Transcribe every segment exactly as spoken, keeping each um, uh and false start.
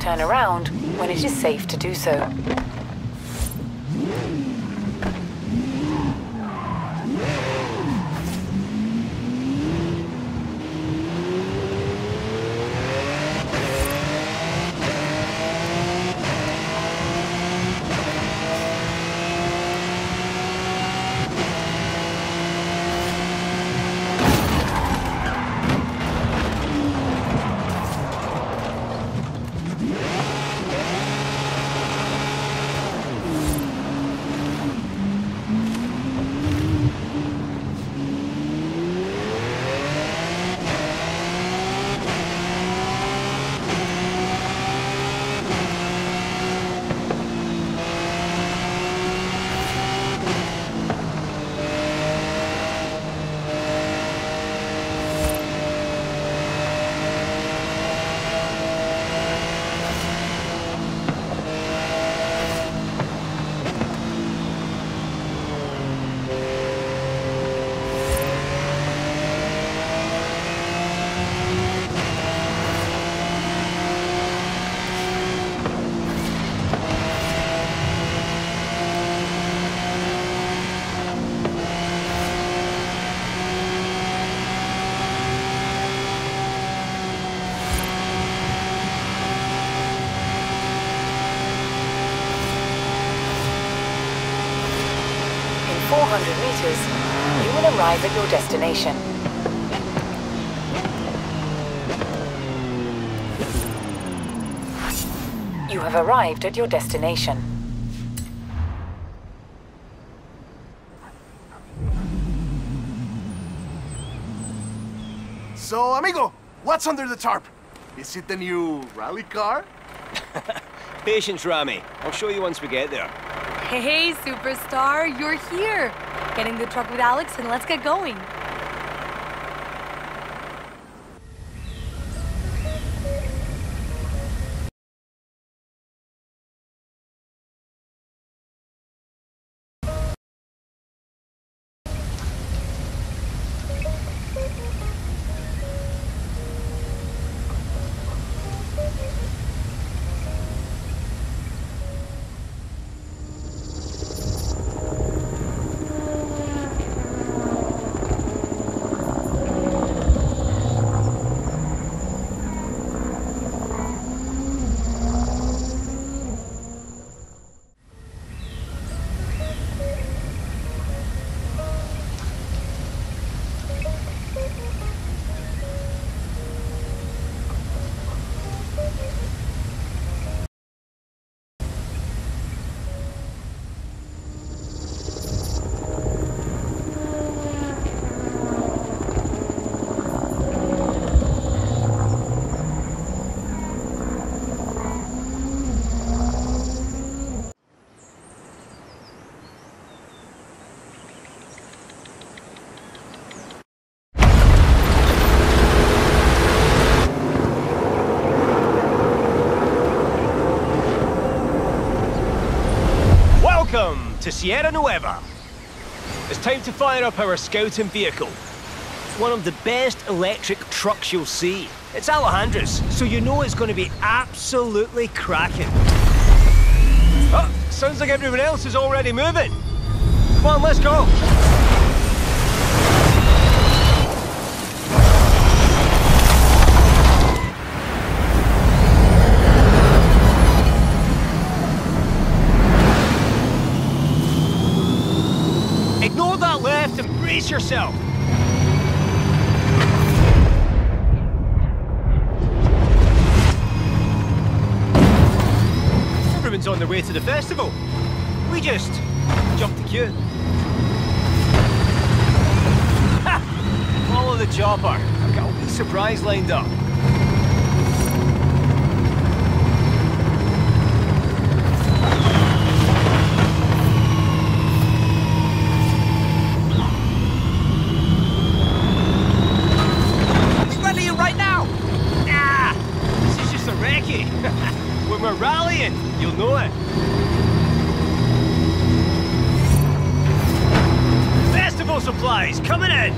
turn around when it is safe to do so. four hundred meters, you will arrive at your destination. You have arrived at your destination. So, amigo, what's under the tarp? Is it the new rally car? Patience, Rami. I'll show you once we get there. Hey, superstar, you're here. Get in the truck with Alex and let's get going. Welcome to Sierra Nueva. It's time to fire up our scouting vehicle. It's one of the best electric trucks you'll see. It's Alejandra's, so you know it's going to be absolutely cracking. Oh, sounds like everyone else is already moving. Come on, let's go. Ignore that left and brace yourself. Everyone's on their way to the festival. We just jumped the queue. Ha! Follow the chopper. I've got a wee surprise lined up. When we're rallying, you'll know it. Festival supplies coming in.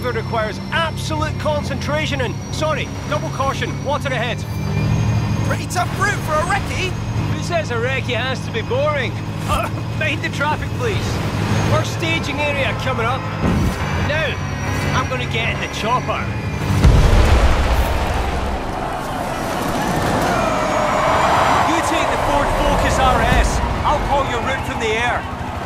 record requires absolute concentration and... Sorry, double caution, water ahead. Pretty tough route for a recce. Who says a recce has to be boring? Uh, mind the traffic, please. First staging area coming up. Now, I'm gonna get in the chopper. You take the Ford Focus R S. I'll call your route from the air.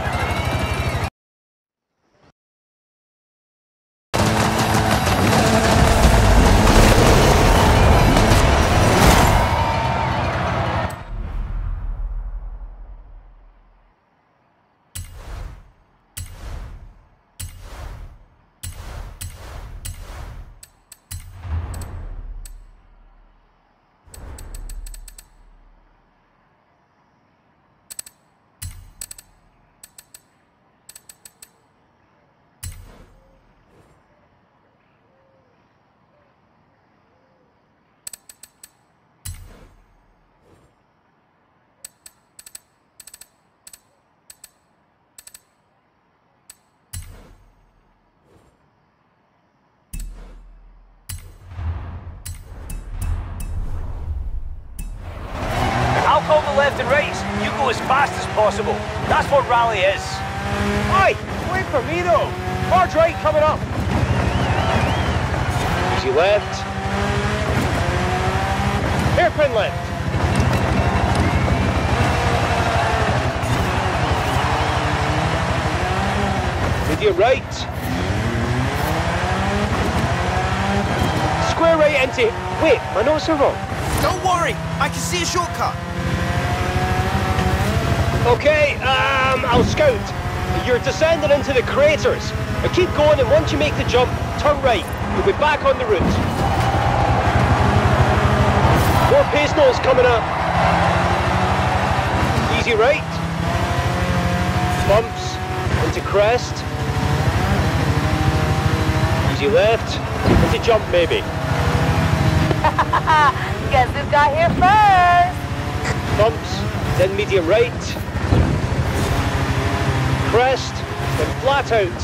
Call the left and right. You go as fast as possible. That's what rally is. Oi! Wait for me though. Hard right coming up. Easy left. Hairpin left. Medium right. Square right into... Wait, my notes are wrong. Don't worry, I can see a shortcut. Okay, um, I'll scout. You're descending into the craters. Now keep going, and once you make the jump, turn right. You'll be back on the route. More pace notes coming up. Easy right. Bumps into crest. Easy left. Into jump, maybe. Guess who got here first? Bumps, then medium right. Crest, then flat out.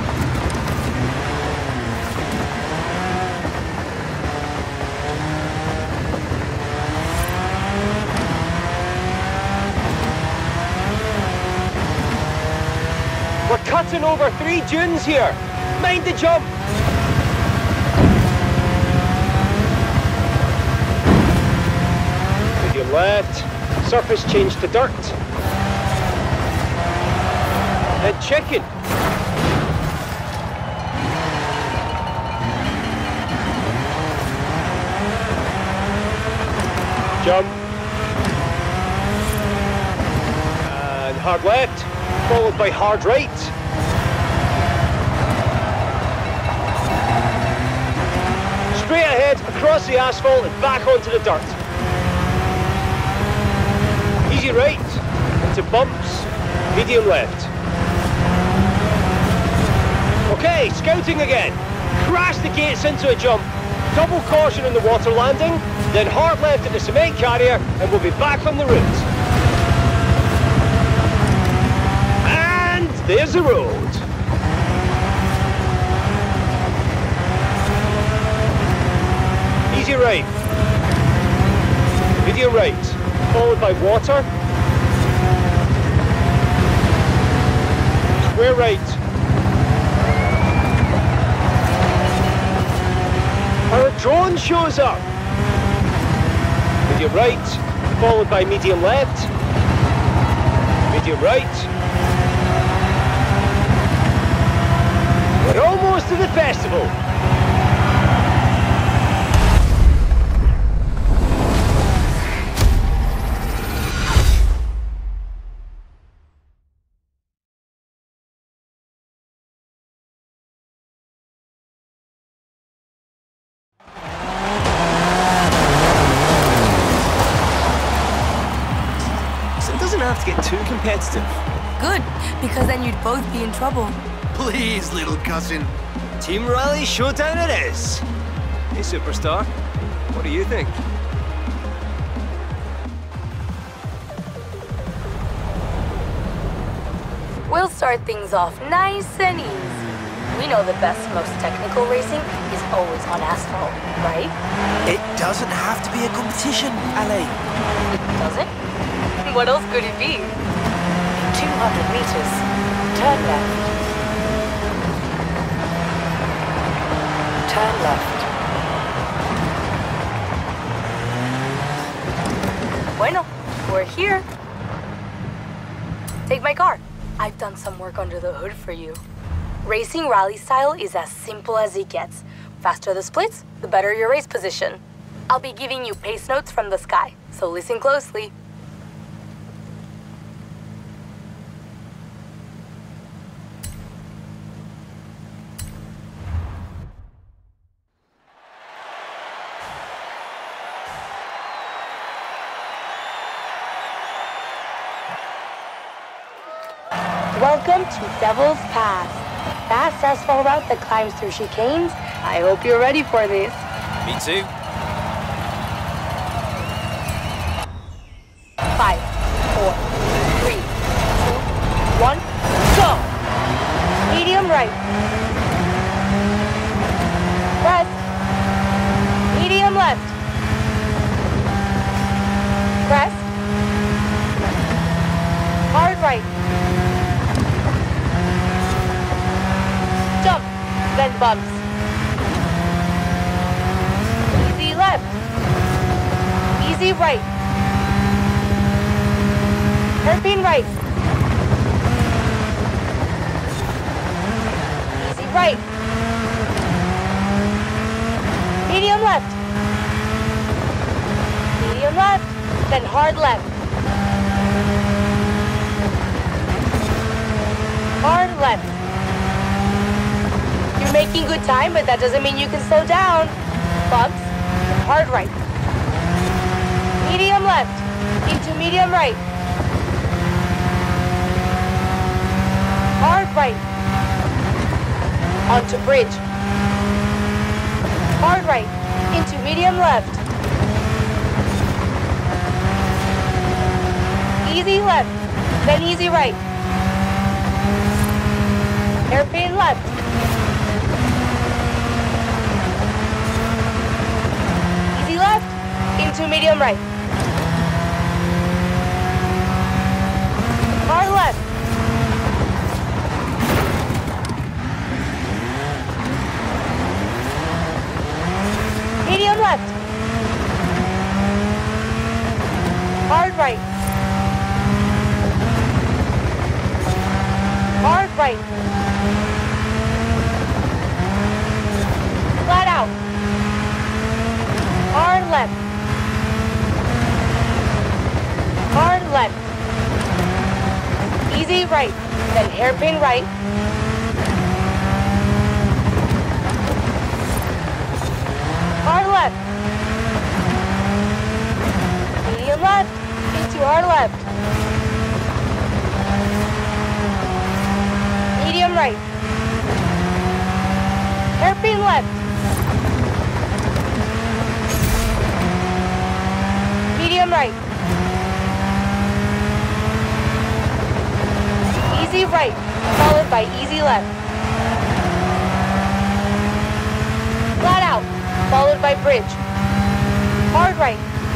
We're cutting over three dunes here. Mind the jump. Medium left, surface change to dirt. And chicken. Jump. And hard left, followed by hard right. Straight ahead, across the asphalt and back onto the dirt. Easy right, into bumps, medium left. Okay, scouting again. Crash the gates into a jump. Double caution in the water landing, then hard left at the cement carrier, and we'll be back on the route. And there's the road. Easy right. Medium right, followed by water. Square right. Our drone shows up. Medium right, followed by medium left. Medium right. We're almost to the festival. Have to get too competitive. Good, because then you'd both be in trouble. Please, little cousin. Team Rally Showdown it is. Hey, Superstar. What do you think? We'll start things off nice and easy. We know the best, most technical racing is always on asphalt, right? It doesn't have to be a competition, Ale. It doesn't? What else could it be? In two hundred meters, turn left. Turn left. Bueno, we're here. Take my car. I've done some work under the hood for you. Racing rally style is as simple as it gets. Faster the splits, the better your race position. I'll be giving you pace notes from the sky, so listen closely. Welcome to Devil's Pass. Fast asphalt route that climbs through chicanes. I hope you're ready for this. Me too. Five, four, three, two, one, go! Medium right. Press. Medium left. Press. Hard right. Jump, then bumps. Easy left. Easy right. Hairpin right. Easy right. Medium left. Medium left, then hard left. Hard left. You're making good time, but that doesn't mean you can slow down. Bumps, hard right. Medium left, into medium right. Hard right. Onto bridge. Hard right, into medium left. Easy left, then easy right. Hairpin left. Easy left, into medium right. Hard left. Medium left. Hard right. Hard right. Flat out. Hard left. Hard left. Easy right, then hairpin right. Hard left. Medium left, into hard left. Medium right. Hairpin left. Medium right. Easy right, followed by easy left. Flat out, followed by bridge. Hard right.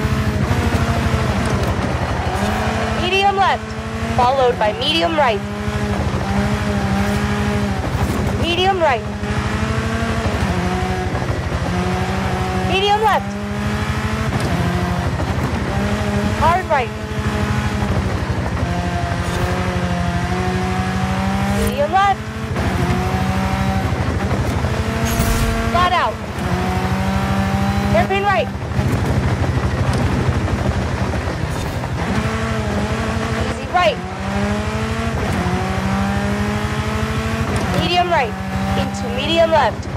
Medium left, followed by medium right. Medium right. Medium left. Hard right. Medium left. Flat out. Hairpin right. Easy right. Medium right. Into medium left.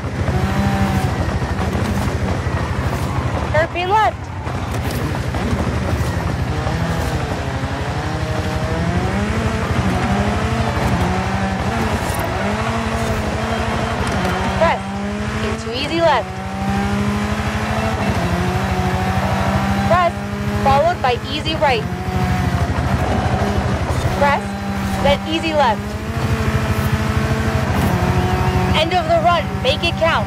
Hairpin left. Press into easy left. Press, followed by easy right. Press, then easy left. End of one, make it count.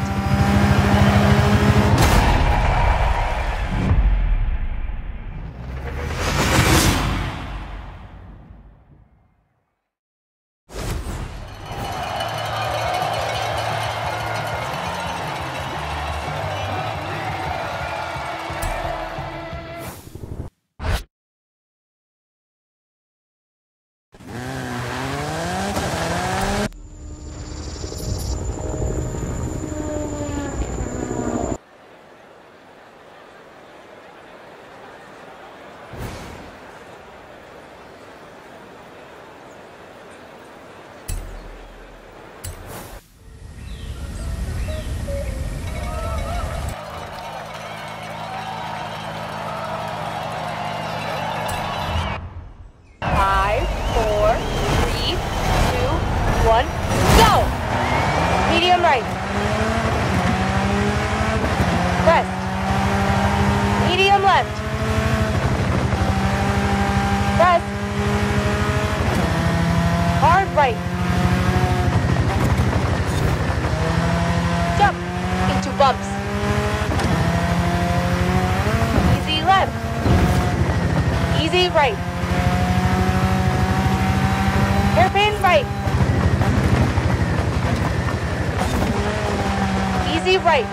Five, four, three, two, one, go! Medium right. Press. Medium left. Press. Hard right. Jump into bumps. Easy left. Easy right. Hairpin right. Easy right.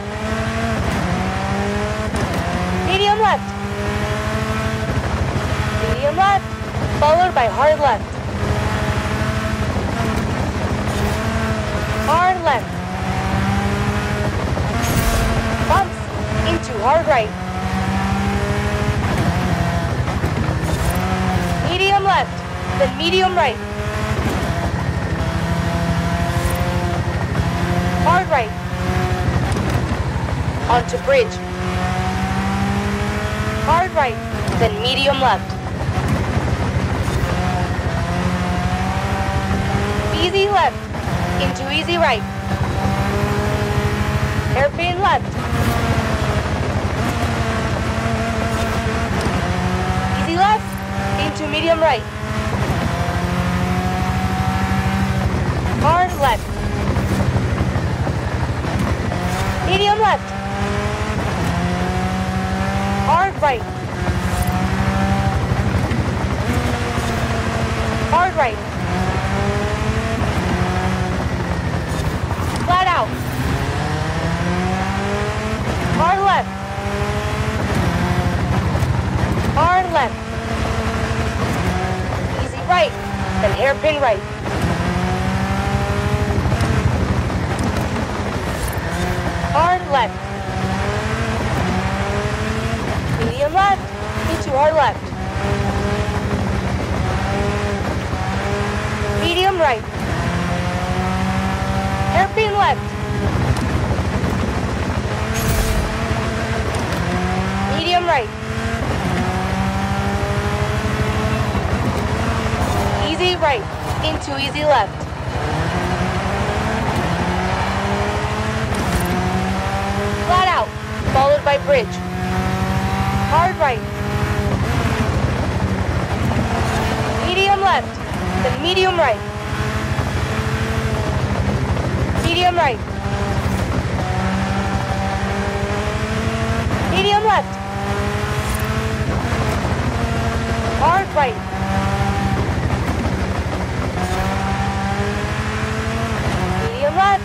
Medium left. Medium left, followed by hard left. Hard left. Bumps into hard right. Medium left, then medium right. Hard right. Onto bridge. Hard right, then medium left. Easy left, into easy right. Hairpin left. Easy left, into medium right. Hard left. Medium left. Hard right. Hard right. Flat out. Hard left. Hard left. Easy right, then hairpin right. Hard left. Medium left, into hard left. Medium right. Hairpin left. Medium right. Easy right, into easy left. Flat out, followed by bridge. Hard right. Medium left, then medium right. Medium right. Medium left. Hard right. Medium left.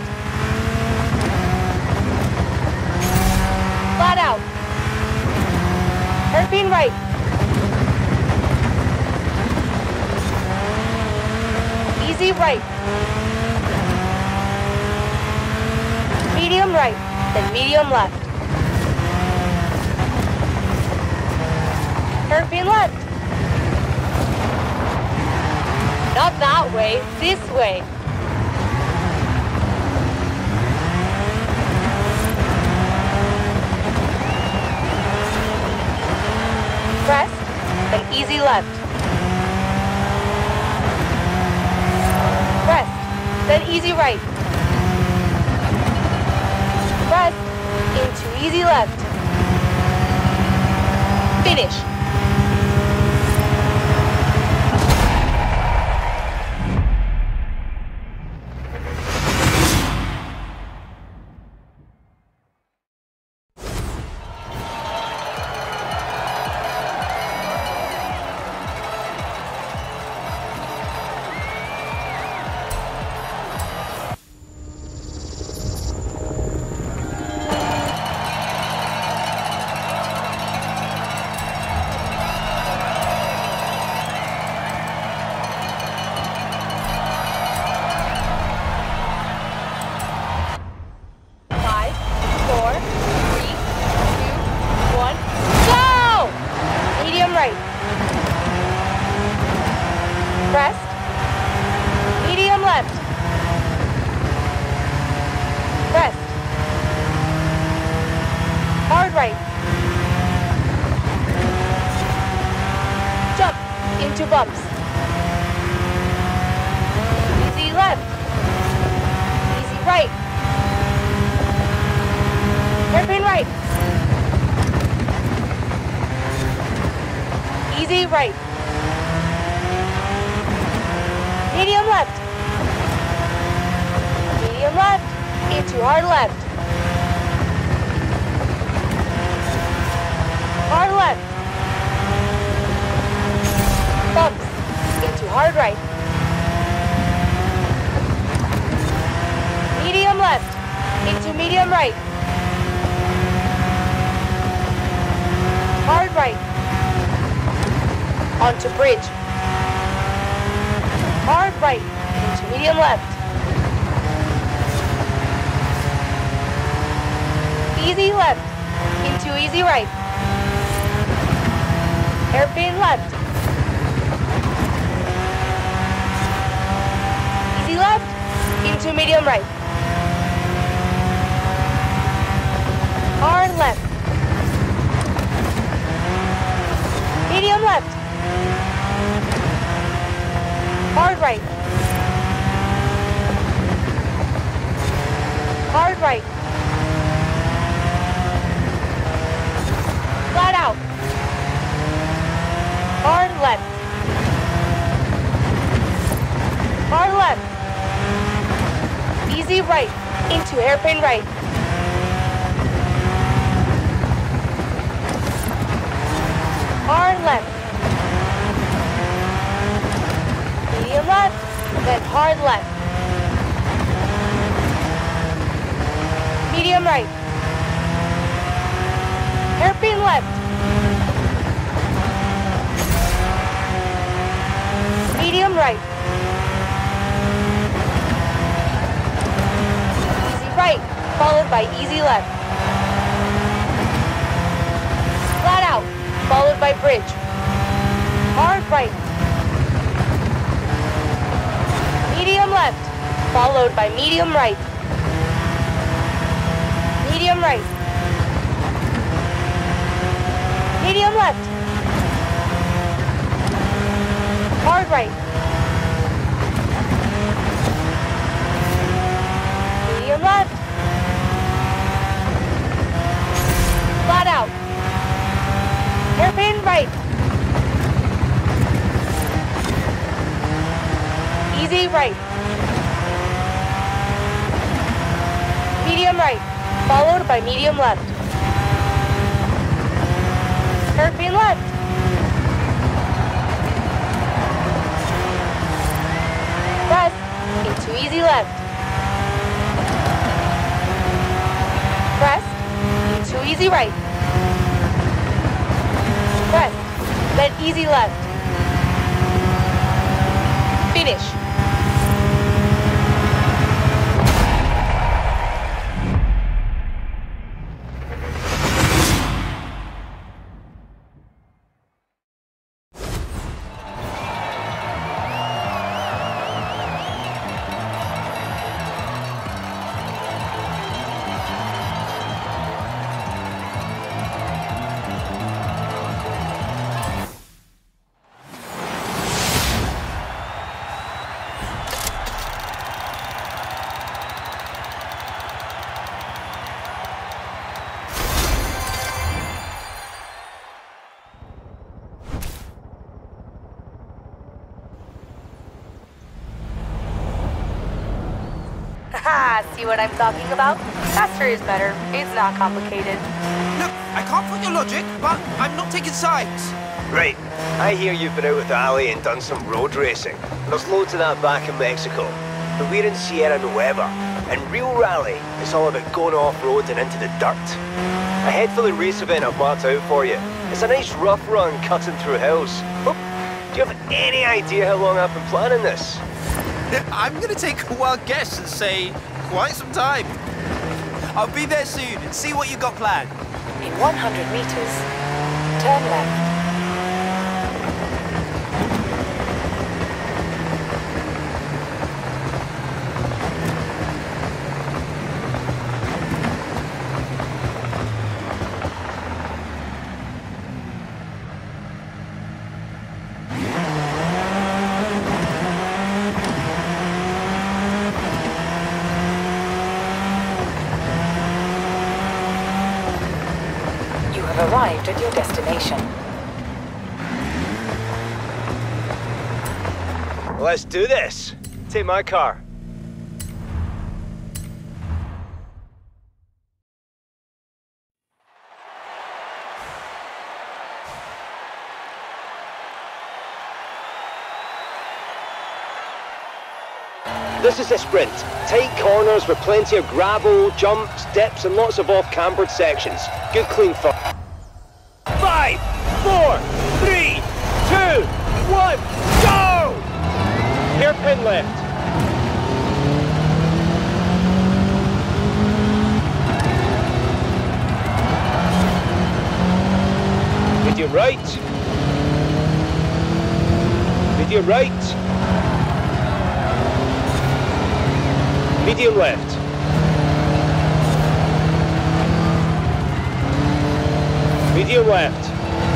Flat out. Hairpin right. Easy right. Medium right, then medium left. Hairpin left. Not that way, this way. Press, then easy left. Press, then easy right. Press, into easy left. Finish. Crest. Medium left. Crest. Hard right. Jump into bumps. Easy left. Easy right. Hairpin right. Easy right. Medium left. Medium left. Into hard left. Hard left. Bumps. Into hard right. Medium left. Into medium right. Hard right. Onto bridge. Hard right. Into medium left. Easy left. Into easy right. Hairpin left. Easy left. Into medium right. Hard left. Medium left. Hard right. Hard right. Flat out. Hard left. Hard left. Easy right. Into hairpin right. Hard left. Medium left, then hard left. Medium right. Hairpin left. Medium right. Easy right, followed by easy left. Flat out, followed by bridge. Hard right. Medium left, followed by medium right. Medium right. Medium left. Hard right. Medium left. Flat out. Hairpin right. Easy right. Medium right, followed by medium left. Hairpin left. Press into easy left. Press into easy right. Press, then easy left. Finish. Haha, see what I'm talking about? Faster is better. It's not complicated. Look, I can't put your logic, but I'm not taking sides. Right. I hear you've been out with Ali and done some road racing. There's loads of that back in Mexico. But we're in Sierra Nueva, and real rally is all about going off-road and into the dirt. A head full of race event I've marked out for you. It's a nice rough run cutting through hills. Oh, do you have any idea how long I've been planning this? I'm gonna take a wild guess and say quite some time. I'll be there soon and see what you got planned. In one hundred meters, turn left. arrived at your destination. Let's do this. Take my car. This is a sprint. Tight corners with plenty of gravel, jumps, dips and lots of off-cambered sections. Good clean fun. Five, four, three, two, one, go! Hairpin left. Medium right. Medium right. Medium left. Medium left.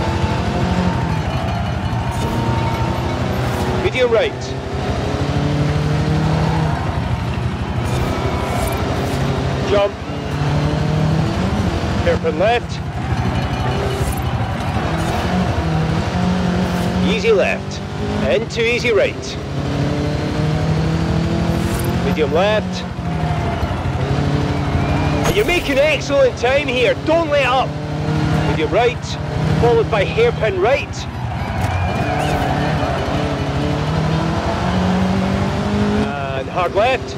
Medium right. Jump. Hairpin left. Easy left. Into easy right. Medium left. And you're making excellent time here. Don't let up. Medium right, followed by hairpin right. And hard left.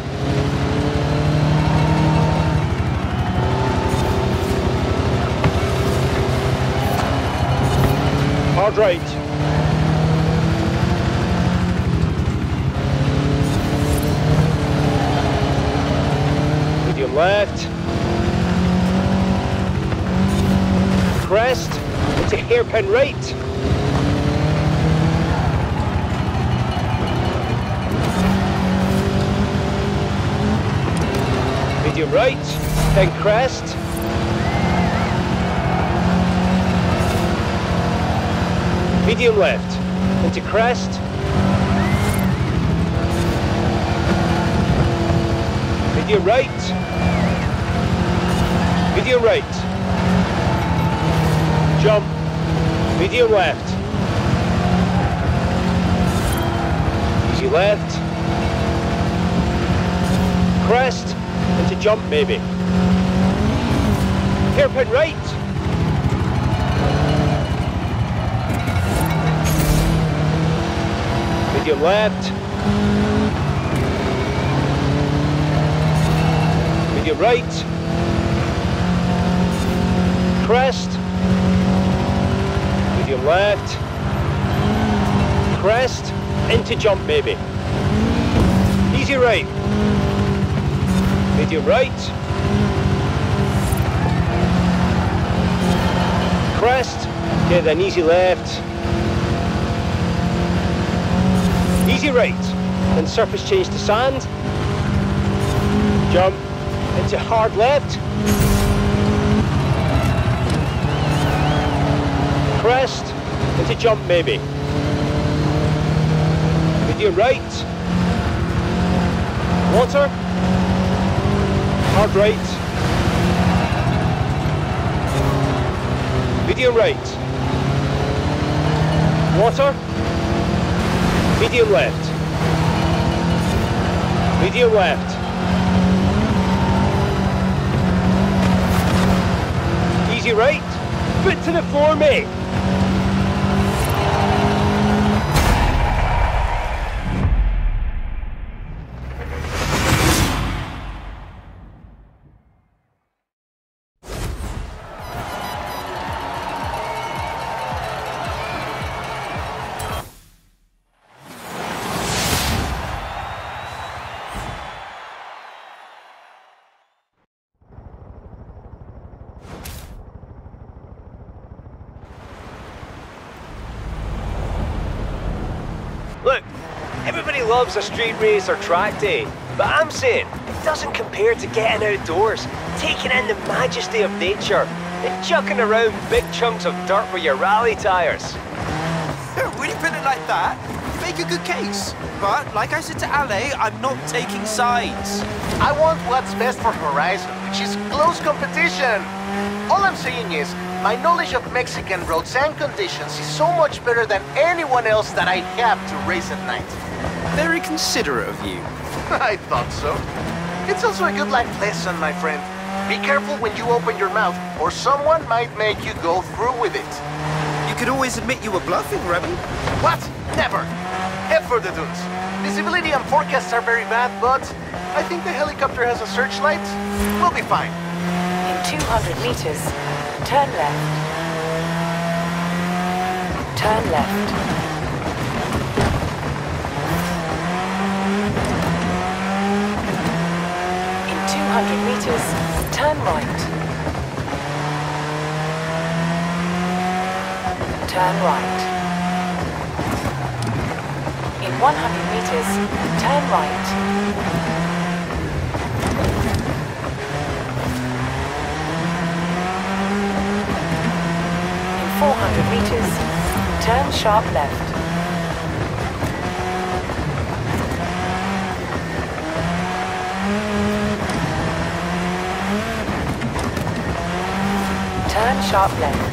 Hard right. Medium left. Crest into hairpin right. Medium right, then crest. Medium left into crest. Medium right. Medium right. Jump. Medium left. Easy left. Crest. Into jump maybe. Hairpin right. Medium left. Medium right. Crest. Medium left. Crest. Into jump maybe. Easy right. Medium right. Crest. Okay, then easy left. Easy right. Then surface change to sand. Jump. Into hard left. Crest. Into jump maybe. Medium right. Water. Hard right. Medium right. Water. Medium left. Medium left. Easy right. Foot to the floor, mate. Look, everybody loves a street race or track day, but I'm saying it doesn't compare to getting outdoors, taking in the majesty of nature, and chucking around big chunks of dirt with your rally tires. When you put it like that, you make a good case. But, like I said to Ale, I'm not taking sides. I want what's best for Horizon, which is close competition. All I'm saying is, my knowledge of Mexican roads and conditions is so much better than anyone else that I have to race at night. Very considerate of you. I thought so. It's also a good life lesson, my friend. Be careful when you open your mouth, or someone might make you go through with it. You could always admit you were bluffing, Remy. What? Never! Head for the dunes. Visibility and forecasts are very bad, but I think the helicopter has a searchlight. We'll be fine. In two hundred meters, turn left. Turn left. In two hundred meters, turn right. Turn right. In one hundred meters, turn right. four hundred meters, turn sharp left. Turn sharp left.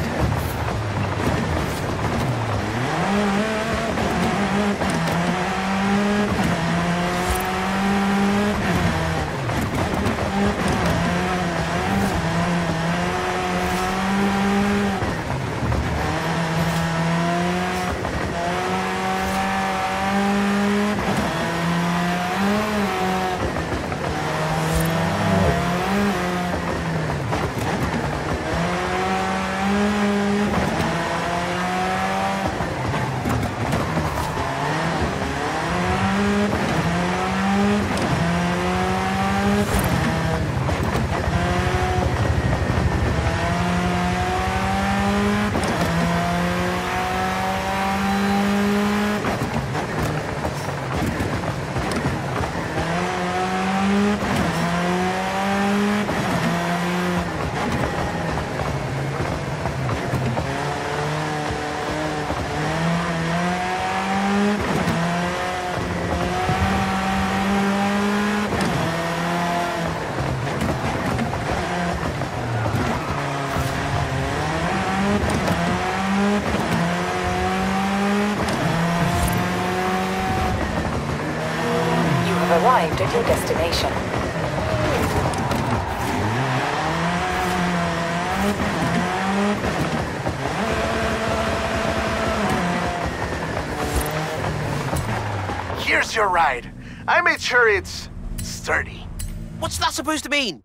Arrived at your destination. Here's your ride. I made sure it's sturdy. What's that supposed to mean?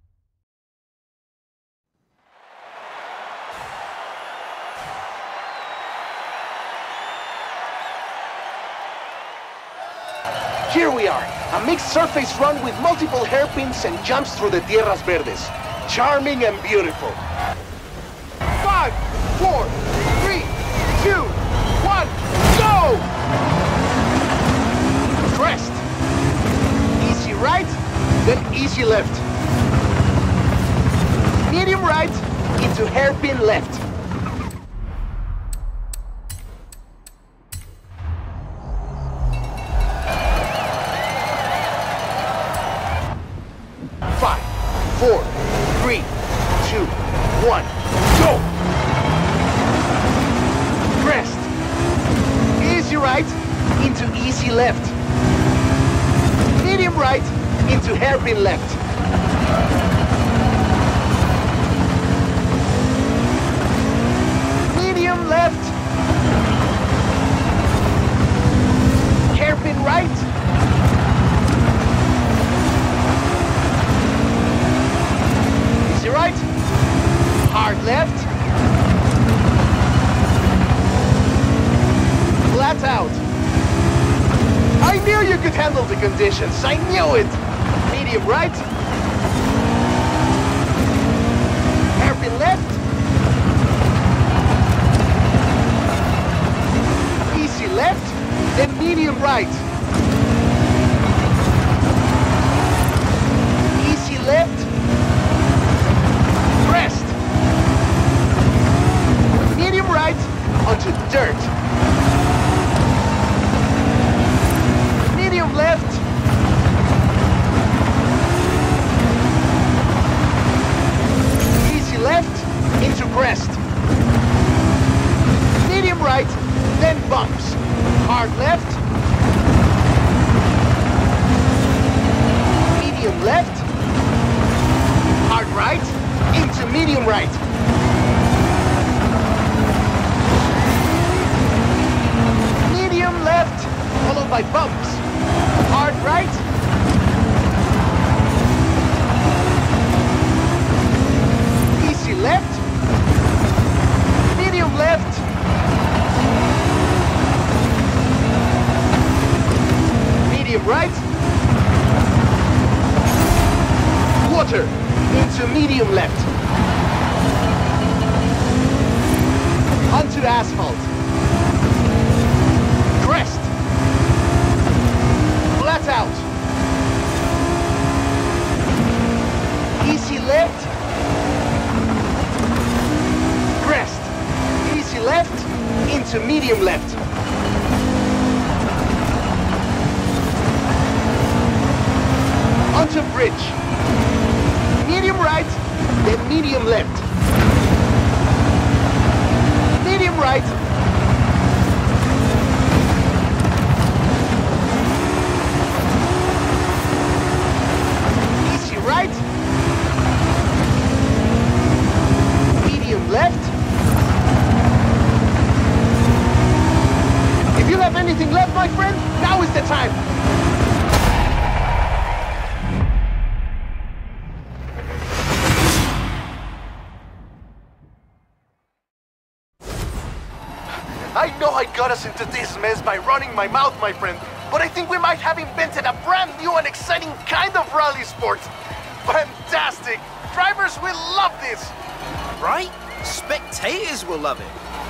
Here we are, a mixed surface run with multiple hairpins and jumps through the Tierras Verdes. Charming and beautiful. Five, four, three, two, one, go! Crest. Easy right, then easy left. Medium right, into hairpin left. Four, three, two, one, go! Crest. Easy right, into easy left. Medium right, into hairpin left. Medium left. Hairpin right. Right, hard left, flat out. I knew you could handle the conditions, I knew it. Medium right, hairpin left, easy left, then medium right, easy left, crest, medium right onto dirt, medium left, easy left, right. Quarter into medium left. Onto asphalt. Crest. Flat out. Easy left. Crest. Easy left into medium left. Onto bridge. Medium right, then medium left. Medium right. Easy right. Medium left. If you have anything left, my friend, now is the time. I know I got us into this mess by running my mouth, my friend, but I think we might have invented a brand new and exciting kind of rally sport. Fantastic! Drivers will love this! Right? Spectators will love it.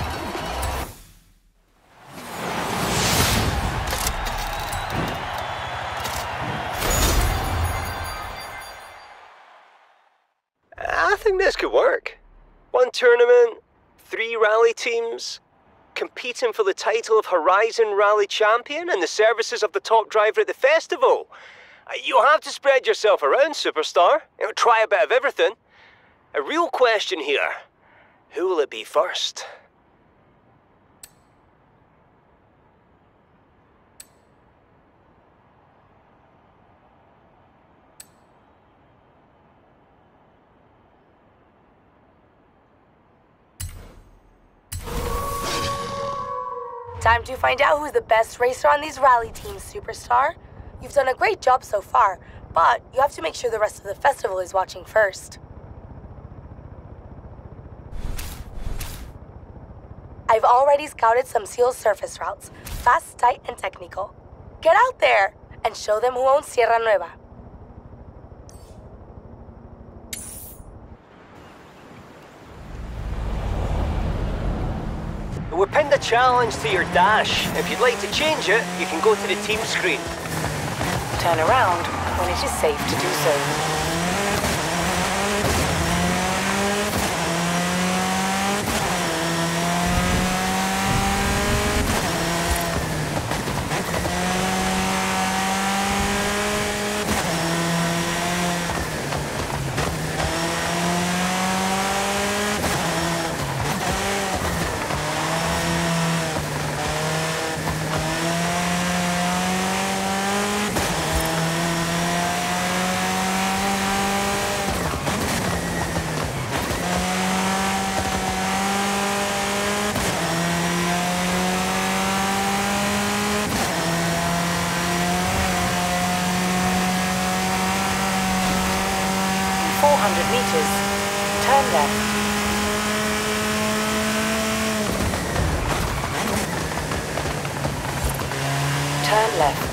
I think this could work. One tournament, three rally teams, competing for the title of Horizon Rally Champion and the services of the top driver at the festival. You'll have to spread yourself around, Superstar. You know, try a bit of everything. A real question here. Who will it be first? Time to find out who's the best racer on these rally teams, Superstar. You've done a great job so far, but you have to make sure the rest of the festival is watching first. I've already scouted some sealed surface routes, fast, tight, and technical. Get out there and show them who owns Sierra Nueva. We pinned a challenge to your dash. If you'd like to change it, you can go to the team screen. Turn around when it is safe to do so. four hundred meters, turn left. Turn left.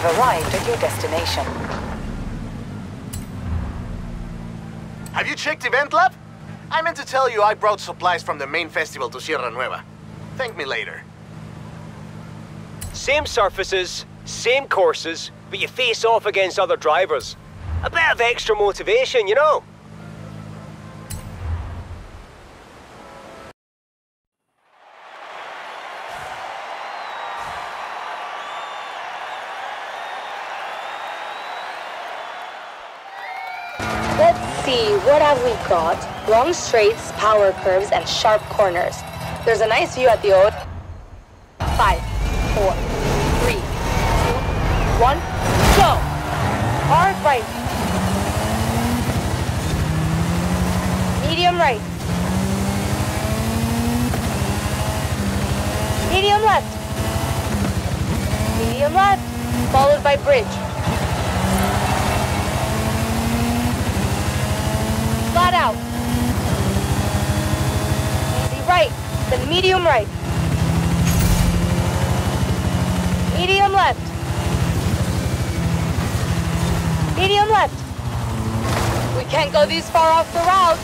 arrived at your destination. Have you checked Event Lab? I meant to tell you I brought supplies from the main festival to Sierra Nueva. Thank me later. Same surfaces, same courses, but you face off against other drivers. A bit of extra motivation, you know? Let's see, what have we got? Long straights, power curves, and sharp corners. There's a nice view at the O. Five, four, three, two, one, go! Hard right. Medium right. Medium left. Medium left, followed by bridge. Flat out. Easy right, then medium right. Medium left. Medium left. We can't go this far off the route.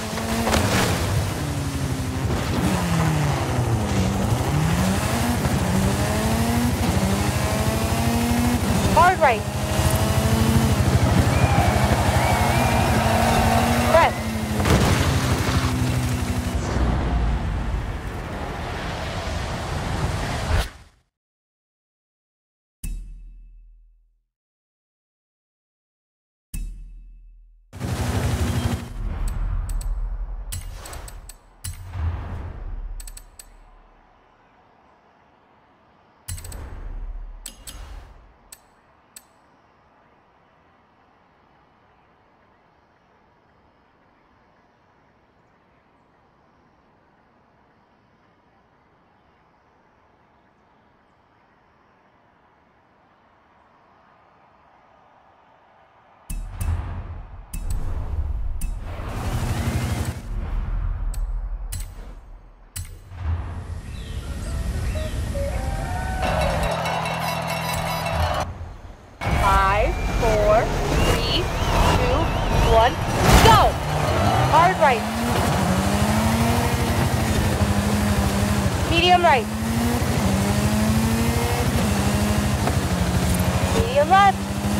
Hard right. Press. Five, four, three, two, one, go! Hard right. Medium right. Medium left.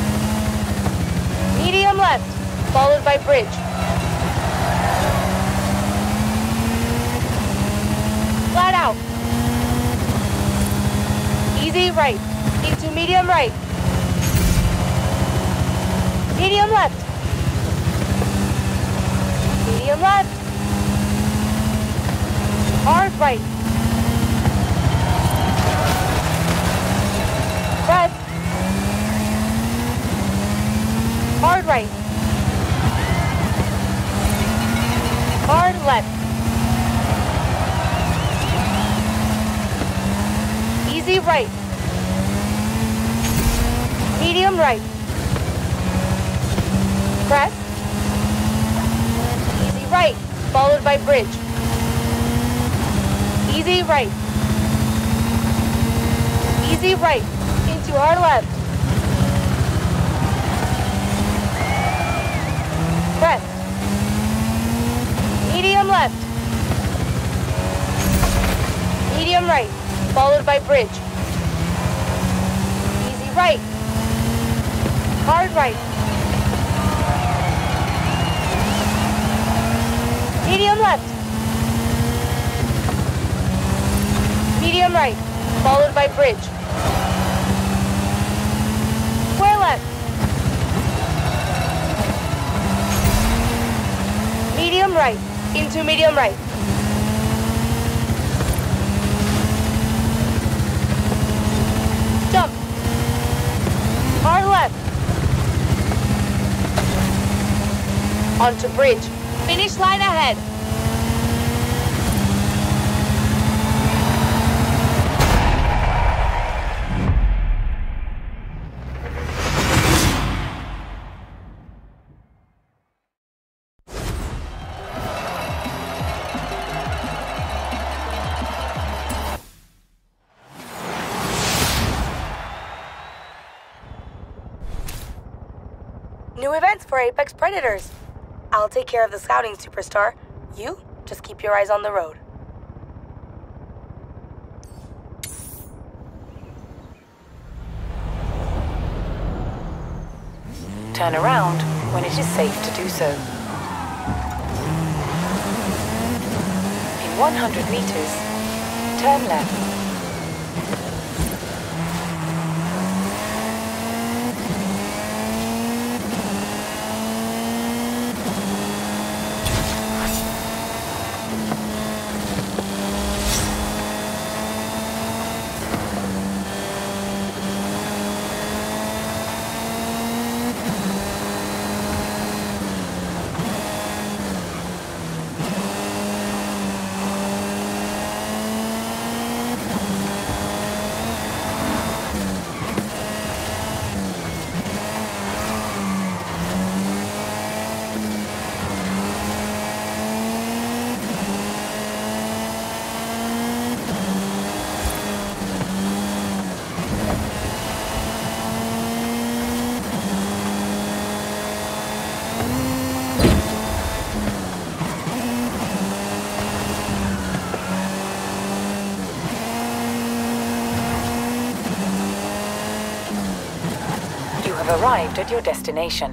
Medium left, followed by bridge. Flat out. Easy right, into medium right. Medium left. Medium left. Hard right. Press. Hard right. Hard left. Easy right. Medium right. Press. Easy right, followed by bridge. Easy right. Easy right, into hard left. Press. Medium left. Medium right, followed by bridge. Easy right. Hard right. Medium left. Medium right, followed by bridge. Square left. Medium right, into medium right. Jump. Hard left. Onto bridge. Finish line ahead. New events for Apex Predators. I'll take care of the scouting, Superstar. You just keep your eyes on the road. Turn around when it is safe to do so. In one hundred meters, turn left. Have arrived at your destination.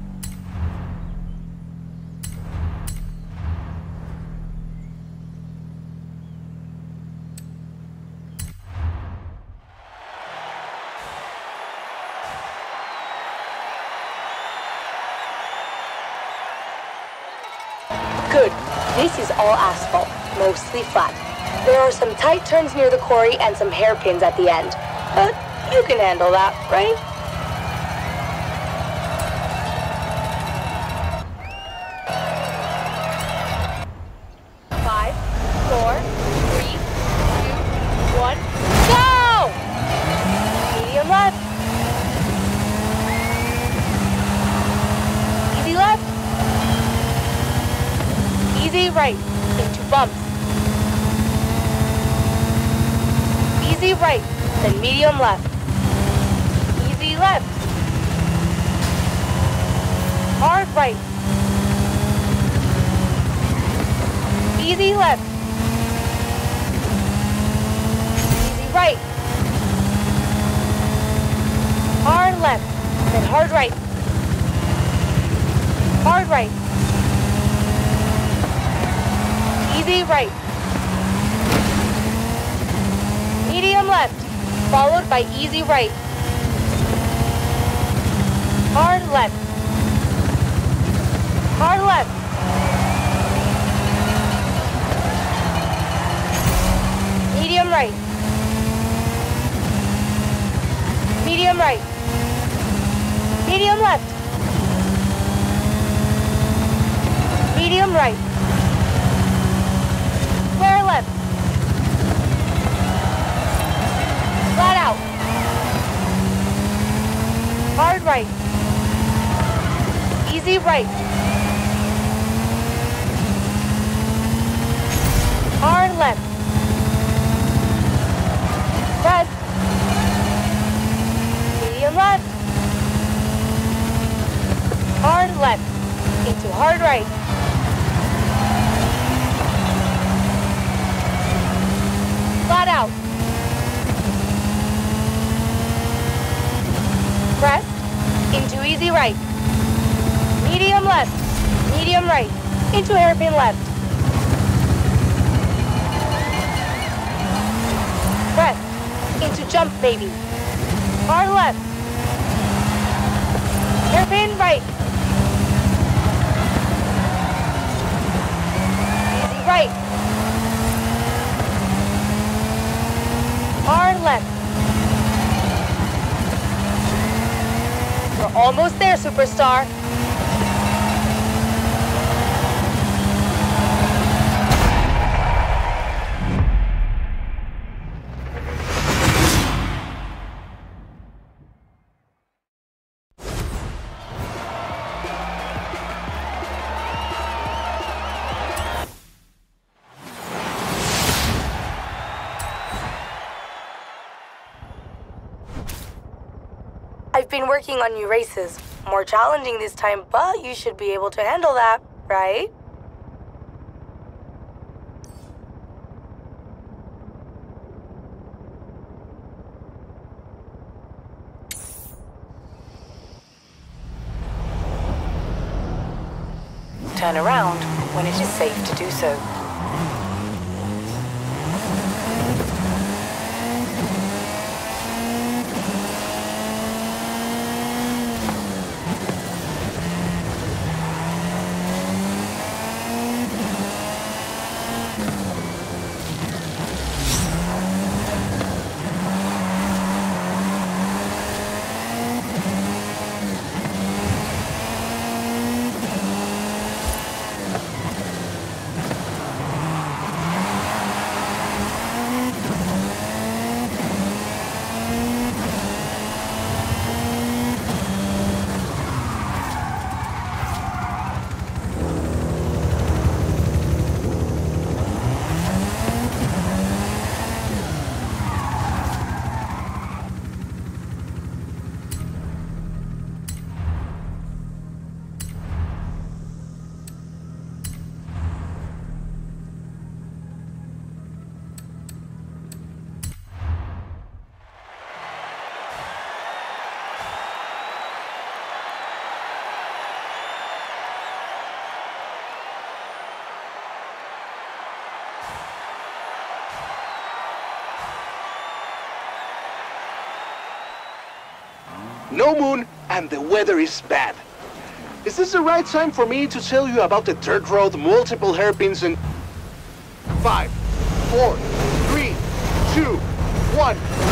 Good. This is all asphalt, mostly flat. There are some tight turns near the quarry and some hairpins at the end. But you can handle that, right? Right into bumps. Easy right, then medium left. Easy left. Hard right. Easy left. Easy right. Hard left, then hard right. Hard right. Easy right. Medium left, followed by easy right. Hard left. Hard left. Medium right. Medium right. Medium left. Medium right. Square left. Flat out. Hard right. Easy right. Hard left. Press. Medium left. Hard left. Into hard right. Flat out. Press into easy right. Medium left. Medium right. Into hairpin left. Press into jump baby. Hard left. Hairpin right. Easy right. Hard left. We're almost there, Superstar. I've been working on new races. More challenging this time, but you should be able to handle that, right? Turn around when it is safe to do so. No moon, and the weather is bad. Is this the right time for me to tell you about the dirt road, multiple hairpins, and... Five, four, three, two, one...